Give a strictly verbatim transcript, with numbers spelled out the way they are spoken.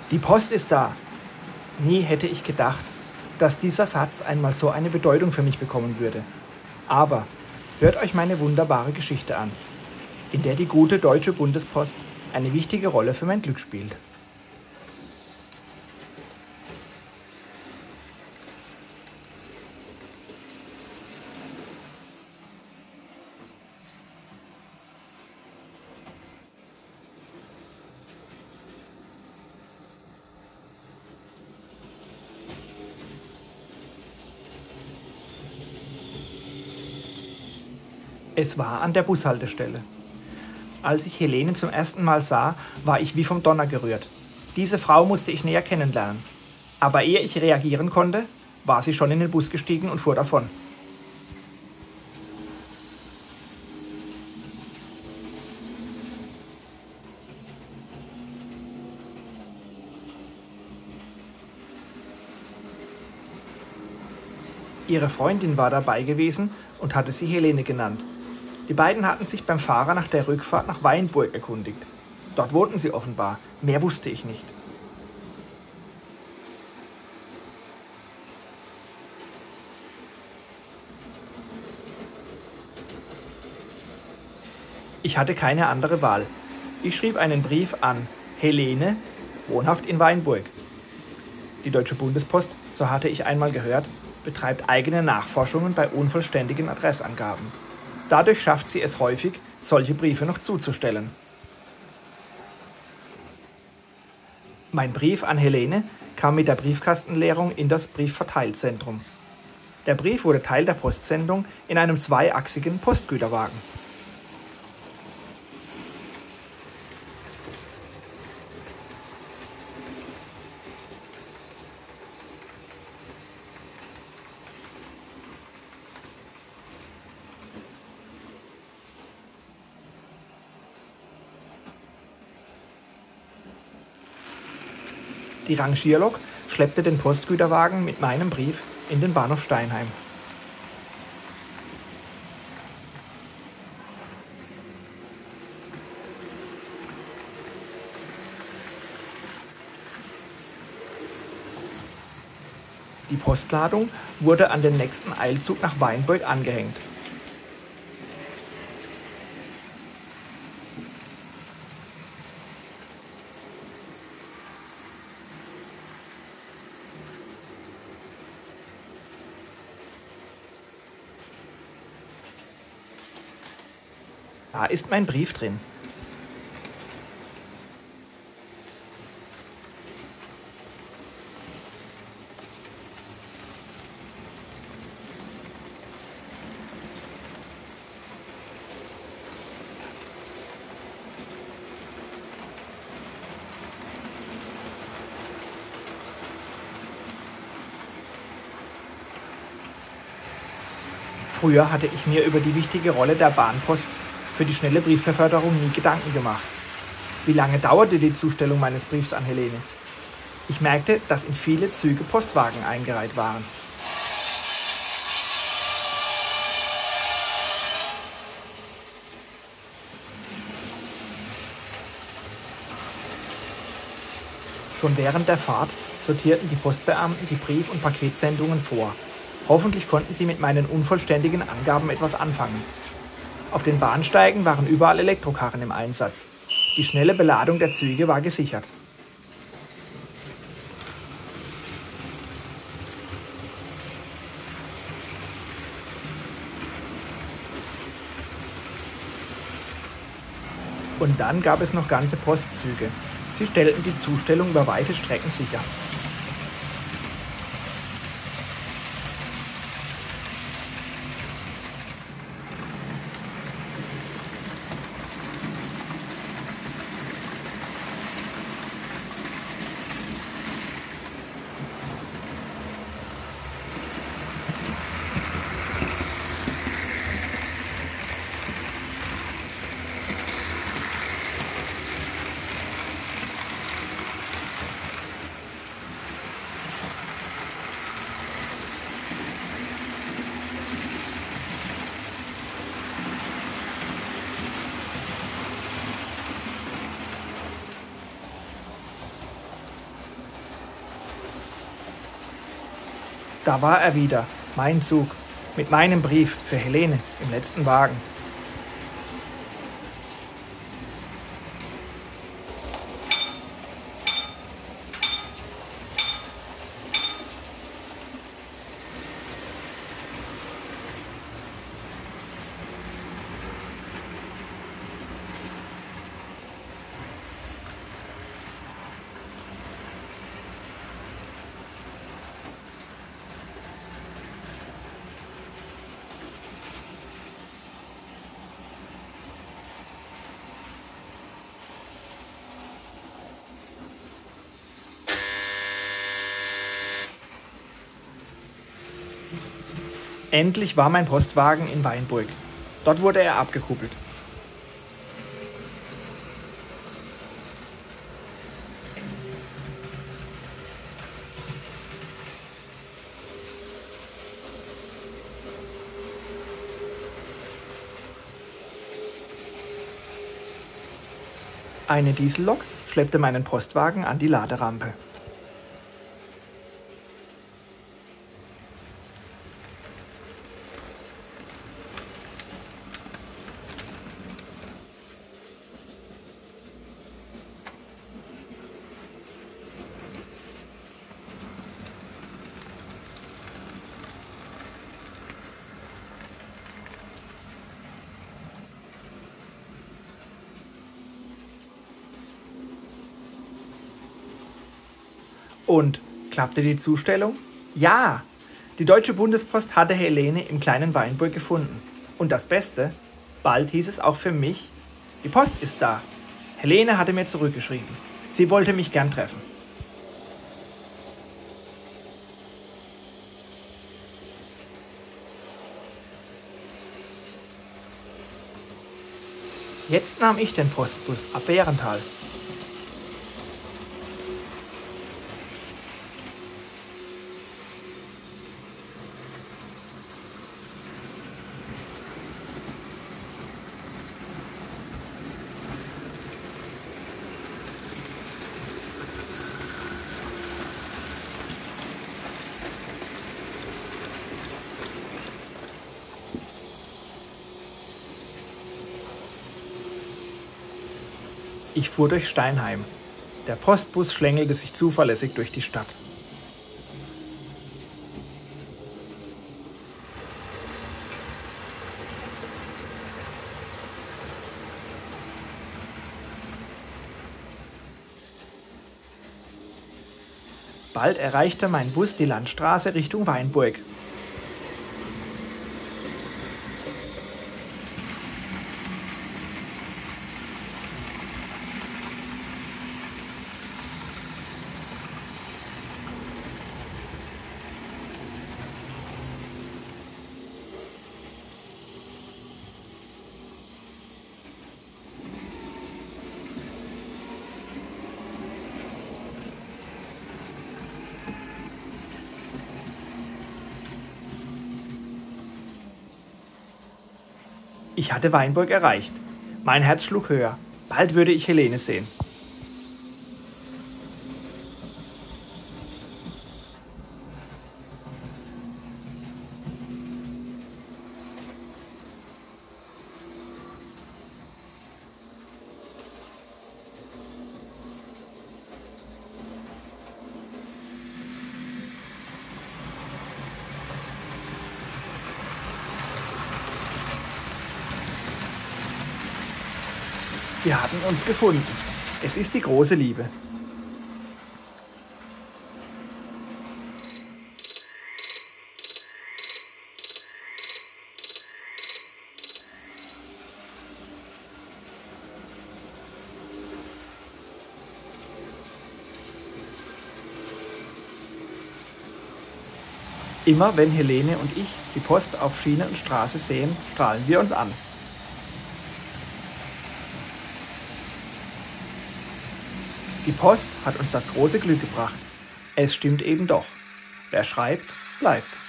Die Post ist da. Nie hätte ich gedacht, dass dieser Satz einmal so eine Bedeutung für mich bekommen würde. Aber hört euch meine wunderbare Geschichte an, in der die gute Deutsche Bundespost eine wichtige Rolle für mein Glück spielt. Es war an der Bushaltestelle. Als ich Helene zum ersten Mal sah, war ich wie vom Donner gerührt. Diese Frau musste ich näher kennenlernen. Aber ehe ich reagieren konnte, war sie schon in den Bus gestiegen und fuhr davon. Ihre Freundin war dabei gewesen und hatte sie Helene genannt. Die beiden hatten sich beim Fahrer nach der Rückfahrt nach Weinburg erkundigt. Dort wohnten sie offenbar, mehr wusste ich nicht. Ich hatte keine andere Wahl. Ich schrieb einen Brief an Helene, wohnhaft in Weinburg. Die Deutsche Bundespost, so hatte ich einmal gehört, betreibt eigene Nachforschungen bei unvollständigen Adressangaben. Dadurch schafft sie es häufig, solche Briefe noch zuzustellen. Mein Brief an Helene kam mit der Briefkastenleerung in das Briefverteilzentrum. Der Brief wurde Teil der Postsendung in einem zweiachsigen Postgüterwagen. Die Rangierlok schleppte den Postgüterwagen mit meinem Brief in den Bahnhof Steinheim. Die Postladung wurde an den nächsten Eilzug nach Weinburg angehängt. Da ist mein Brief drin. Früher hatte ich mir über die wichtige Rolle der Bahnpost für die schnelle Briefbeförderung nie Gedanken gemacht. Wie lange dauerte die Zustellung meines Briefs an Helene? Ich merkte, dass in viele Züge Postwagen eingereiht waren. Schon während der Fahrt sortierten die Postbeamten die Brief- und Paketsendungen vor. Hoffentlich konnten sie mit meinen unvollständigen Angaben etwas anfangen. Auf den Bahnsteigen waren überall Elektrokarren im Einsatz. Die schnelle Beladung der Züge war gesichert. Und dann gab es noch ganze Postzüge. Sie stellten die Zustellung über weite Strecken sicher. Da war er wieder, mein Zug, mit meinem Brief für Helene im letzten Wagen. Endlich war mein Postwagen in Weinburg. Dort wurde er abgekuppelt. Eine Diesellok schleppte meinen Postwagen an die Laderampe. Und klappte die Zustellung? Ja! Die Deutsche Bundespost hatte Helene im kleinen Weinburg gefunden. Und das Beste, bald hieß es auch für mich, die Post ist da. Helene hatte mir zurückgeschrieben. Sie wollte mich gern treffen. Jetzt nahm ich den Postbus ab Bärental. Ich fuhr durch Steinheim. Der Postbus schlängelte sich zuverlässig durch die Stadt. Bald erreichte mein Bus die Landstraße Richtung Weinburg. Ich hatte Weinburg erreicht. Mein Herz schlug höher. Bald würde ich Helene sehen. Wir hatten uns gefunden. Es ist die große Liebe. Immer wenn Helene und ich die Post auf Schiene und Straße sehen, strahlen wir uns an. Die Post hat uns das große Glück gebracht. Es stimmt eben doch. Wer schreibt, bleibt.